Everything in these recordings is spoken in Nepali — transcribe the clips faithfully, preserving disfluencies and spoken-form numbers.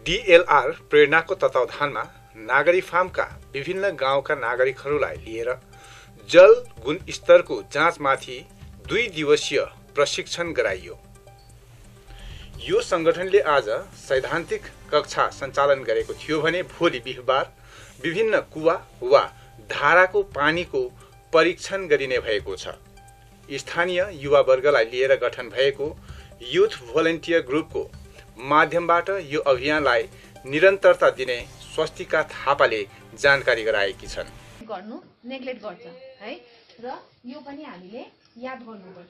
डीएलआर प्रेरणाको तत्वावधानमा नागरी फार्मका विभिन्न गाउँका नागरिकहरूलाई लिएर जल गुणस्तरको जाँचमाथि दुई दिवसीय प्रशिक्षण गराइयो। यो संगठनले आज सैद्धान्तिक कक्षा सञ्चालन गरेको थियो भने भोलि बिहिबार विभिन्न कुवा वा धाराको पानीको परीक्षण गरिने भएको छ। स्थानीय युवावर्गलाई लिएर गठन भएको युथ भोलिन्टियर ग्रुपको माध्यमबाट यो अभियानलाई निरन्तरता दिने स्वस्तिका थापाले जानकारी गराएकी छन्। गर्नु नेग्लेक्ट गर्छ है र यो पनि हामीले याद गर्नुपर्छ।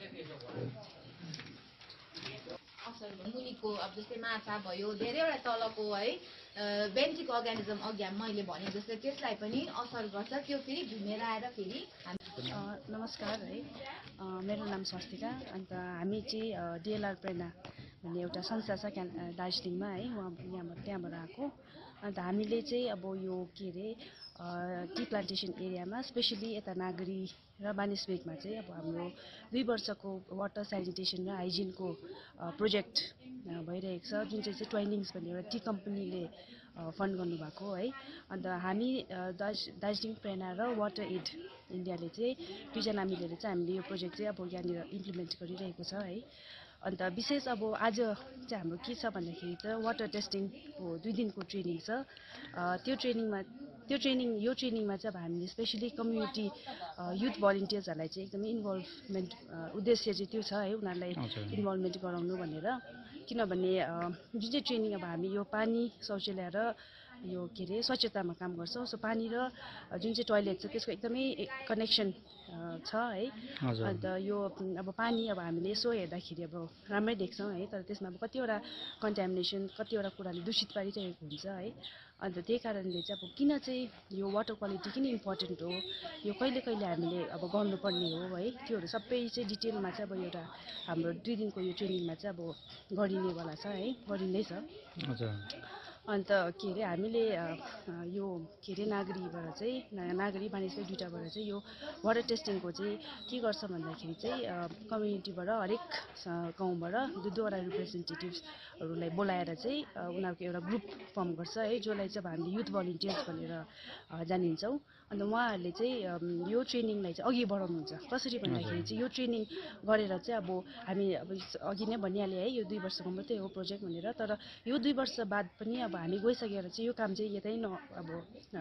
असर मुनिको अब जस्तै माछा भयो धेरैवटा तलको है बेन्टिक अर्गानिजम अघि मैले भने जस्तै त्यसलाई पनि असर गर्छ। त्यो फेरि घुमेर आएर फेरि नमस्कार है, मेरो नाम स्वस्तिका। अन्त हामी चाहिँ डिएलआर प्रेरणा भन्ने एउटा संस्था छ दार्जिलिङमा है, उहाँ यहाँबाट त्यहाँबाट आएको। अन्त हामीले चाहिँ अब यो के अरे टी प्लान्टेसन एरियामा स्पेसली यता नागरी र बानिसबेगमा चाहिँ अब हाम्रो दुई वर्षको वाटर सेनिटेसन र हाइजिनको प्रोजेक्ट भइरहेको छ, जुन चाहिँ चाहिँ ट्वाइनिङ्स भन्ने एउटा टी कम्पनीले फन्ड गर्नुभएको है। अन्त हामी दार्जिलिङ प्रेरणा र वाटर एड इन्डियाले चाहिँ दुईजना मिलेर चाहिँ हामीले यो प्रोजेक्ट चाहिँ अब यहाँनिर इम्प्लिमेन्ट गरिरहेको छ है। अन्त विशेष अब आज चाहिँ हाम्रो के छ भन्दाखेरि त वाटर टेस्टिङको दुई दिनको ट्रेनिङ छ। त्यो ट्रेनिङमा त्यो ट्रेनिङ यो ट्रेनिङमा चाहिँ अब हामीले स्पेसली कम्युनिटी युथ भलिन्टियर्सहरूलाई चाहिँ एकदमै इन्भल्भमेन्ट उद्देश्य चाहिँ त्यो छ है, उनीहरूलाई इन्भल्भमेन्ट गराउनु भनेर। किनभने जुन चाहिँ ट्रेनिङ अब हामी यो पानी शौचालय र यो के अरे स्वच्छतामा काम गर्छौँ। सो पानी र जुन चाहिँ टोयलेट छ त्यसको एकदमै कनेक्सन छ है। अन्त यो अब पानी अब हामीले यसो हेर्दाखेरि अब राम्रै देख्छौँ है, तर त्यसमा अब कतिवटा कन्टामिनेसन कतिवटा कुराले दूषित पारिरहेको हुन्छ है। अन्त त्यही कारणले चाहिँ अब किन चाहिँ यो वाटर क्वालिटी किन इम्पोर्टेन्ट हो, यो कहिले कहिले हामीले अब गर्नुपर्ने हो है, त्योहरू सबै चाहिँ डिटेलमा चाहिँ अब एउटा हाम्रो दुई दिनको यो ट्रेनिङमा चाहिँ अब गरिनेवाला छ है, गरिँदै छ। अन्त के अरे हामीले यो के अरे नागरीबाट चाहिँ नागरी बानिसबेग दुइटाबाट चाहिँ यो वाटर टेस्टिङको चाहिँ के गर्छ भन्दाखेरि चाहिँ कम्युनिटीबाट हरेक गाउँबाट दुई दुईवटा रिप्रेजेन्टेटिभ्सहरूलाई बोलाएर चाहिँ उनीहरूको एउटा ग्रुप फर्म गर्छ है, जसलाई चाहिँ अब हामीले युथ भलिन्टियर्स भनेर जानिन्छौँ। अन्त उहाँहरूले चाहिँ यो ट्रेनिङलाई चाहिँ अघि बढाउनुहुन्छ। कसरी भन्दाखेरि चाहिँ यो ट्रेनिङ गरेर चाहिँ अब हामी अब अघि नै भनिहालेँ है, यो दुई वर्षको मात्रै हो प्रोजेक्ट भनेर, तर यो दुई वर्ष बाद पनि अब हामी गइसकेर चाहिँ यो काम चाहिँ यतै न अब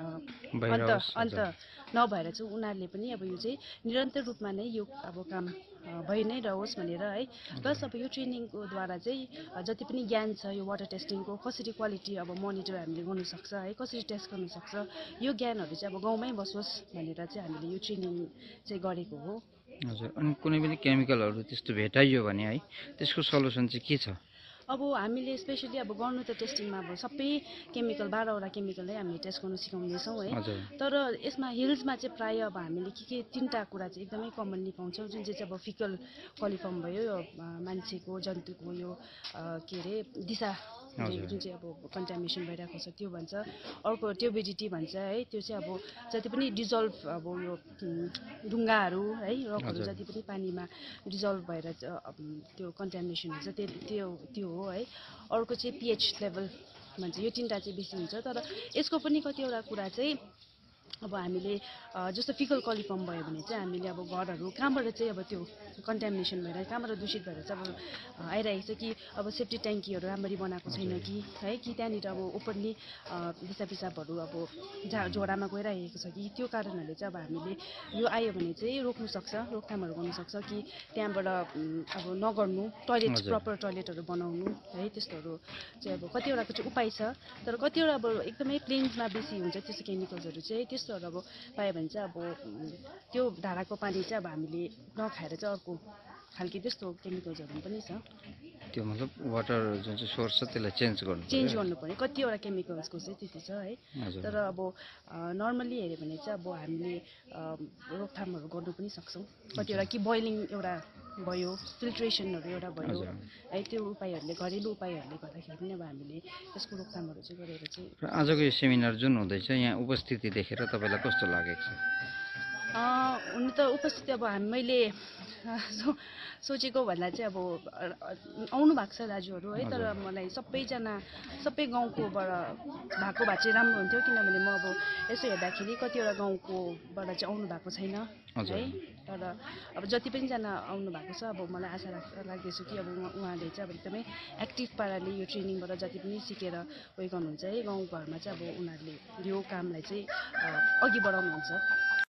अन्त अन्त नभएर चाहिँ उनीहरूले पनि अब यो चाहिँ निरन्तर रूपमा नै यो अब काम भइ नै रहोस् भनेर है। प्लस अब यो ट्रेनिङको द्वारा चाहिँ जति पनि ज्ञान छ यो वाटर टेस्टिङको कसरी क्वालिटी अब मोनिटर हामीले गर्नुसक्छ है, कसरी टेस्ट गर्नुसक्छ, यो ज्ञानहरू चाहिँ अब गाउँमै बसोस् भनेर चाहिँ हामीले यो ट्रेनिङ चाहिँ गरेको हो। हजुर, अनि कुनै पनि केमिकलहरू त्यस्तो भेटाइयो भने है त्यसको सल्युसन चाहिँ के छ? अब हामीले स्पेसली अब गर्नु त टेस्टिङमा अब सबै केमिकल बाह्रवटा केमिकलै हामीले टेस्ट गर्नु सिकाउँदैछौँ है। तर यसमा हिल्समा चाहिँ प्रायः अब हामीले के के तिनवटा कुरा चाहिँ एकदमै कमनली पाउँछौँ, जुन चाहिँ चाहिँ अब फिकल कलिफर्म भयो, यो मान्छेको जन्तुको यो के अरे दिशा जुन चाहिँ अब कन्टामिनेसन भइरहेको छ त्यो भन्छ। अर्को ट्युबिडिटी भन्छ है, त्यो चाहिँ अब जति पनि डिजल्भ अब यो ढुङ्गाहरू है रकहरू जति पनि पानीमा डिजल्भ भएर त्यो कन्टामिनेसन हुन्छ त्यो त्यो त्यो हो है। अर्को चाहिँ पिएच लेभल भन्छ, यो तिनवटा चाहिँ बेसी हुन्छ। तर यसको पनि कतिवटा कुरा चाहिँ अब हामीले जस्तो फिकल कलिफर्म भयो भने चाहिँ हामीले अब घरहरू कहाँबाट चाहिँ अब त्यो कन्टामिनेसन भएर कहाँबाट दूषित भएर चाहिँ अब आइरहेको छ कि अब सेफ्टी ट्याङ्कीहरू राम्ररी बनाएको छैन कि है, कि त्यहाँनिर अब ओपनली पिसाब पिसाबहरू अब झा झोडामा गइरहेको छ कि, त्यो कारणहरूले चाहिँ अब हामीले यो आयो भने चाहिँ रोक्नु सक्छ, रोकथामहरू गर्नु सक्छ कि त्यहाँबाट अब नगर्नु, टोयलेट प्रपर टोयलेटहरू बनाउनु है, त्यस्तोहरू चाहिँ अब कतिवटाको चाहिँ उपाय छ। तर कतिवटा अब एकदमै प्लेन्समा बेसी हुन्छ त्यस्तो केमिकल्सहरू चाहिँ, त्यस्तोहरू अब पायो भने चाहिँ अब त्यो धाराको पानी चाहिँ अब हामीले नखाएर चाहिँ अर्को खालको त्यस्तो केमिकल्सहरू पनि छ। त्यो मतलब वाटर जुन चाहिँ सोर्स छ त्यसलाई चेन्ज गर्नु चेन्ज गर्नुपर्ने कतिवटा केमिकल्सको चाहिँ त्यति छ है। तर अब नर्मली हेऱ्यो भने चाहिँ अब हामीले रोकथामहरू गर्नु पनि सक्छौँ। कतिवटा कि बोइलिङ एउटा भयो, फिल्ट्रेसनहरू एउटा भयो है, त्यो उपायहरूले घरेलु उपायहरूले गर्दाखेरि पनि अब हामीले यसको रोकथामहरू चाहिँ गरेर चाहिँ। आजको यो सेमिनार जुन हुँदैछ यहाँ उपस्थिति देखेर तपाईँलाई कस्तो लागेको छ? हुन त उपस्थिति अब हामी मैले सो सोचेको भन्दा चाहिँ अब आउनु भएको छ दाजुहरू है, तर मलाई सबैजना सबै गाउँकोबाट भएको भए चाहिँ राम्रो हुन्थ्यो, किनभने म अब यसो हेर्दाखेरि कतिवटा गाउँकोबाट चाहिँ आउनु भएको छैन है। तर अब जति पनि जना आउनु भएको छ, अब मलाई आशा लाग्दैछु कि अब उहाँले चाहिँ अब एकदमै एक्टिभ पाराले यो ट्रेनिङबाट जति पनि सिकेर उयो गर्नुहुन्छ है, गाउँघरमा चाहिँ अब उनीहरूले यो कामलाई चाहिँ अघि बढाउनुहुन्छ।